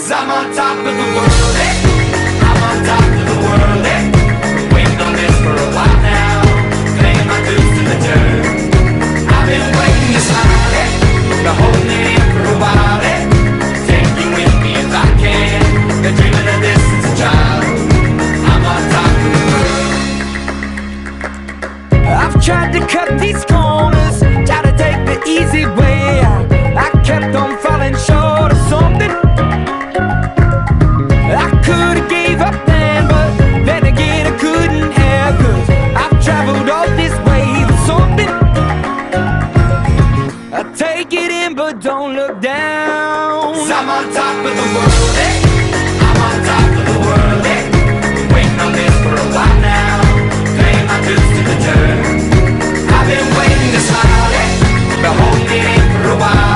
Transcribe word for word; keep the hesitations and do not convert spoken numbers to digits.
I'm on top of the world, eh? I'm on top of the world, eh? Been waiting on this for a while now, paying my dues to the dirt. I've been waiting to smile, eh? Been holding it in for a while, eh? Take you with me if I can. Been dreaming of this since a child. I'm on top of the world. I've tried to cut these corners, try to take the easy way out. I kept on falling short of something. I could've gave up then, but then again I couldn't have, 'cause I've traveled all this way for something. I take it in but don't look down, 'cause I'm on top of the world, eh? I'm on top of the world, eh? Been waiting on this for a while now, paying my dues to the dirt. I've been waiting to smile, eh? Been holding it in for a while.